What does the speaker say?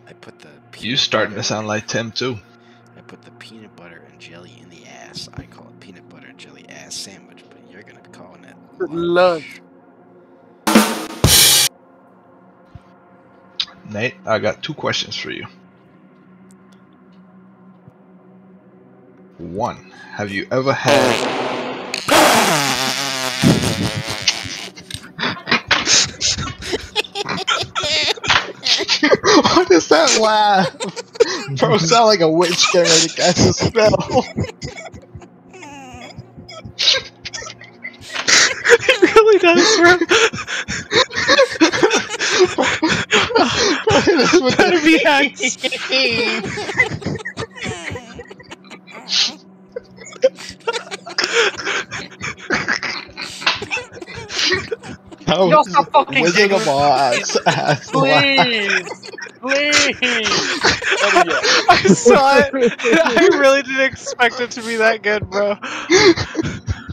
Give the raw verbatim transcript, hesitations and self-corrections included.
I put the peanut You starting butter, to sound like Tim too. I put the peanut butter and jelly in the ass. I call it peanut butter and jelly ass sandwich, but you're gonna be calling it lunch. Lunch. Nate, I got two questions for you. One, have you ever had what is that laugh? Bro, sound like a witch getting ready to cast a spell. It really does, bro. Bro, hit us with Better the- be hacks. That Y'all was stop fucking Wizard of giggling. Oz ass laugh. Please, please. I saw it. I really didn't expect it to be that good, bro.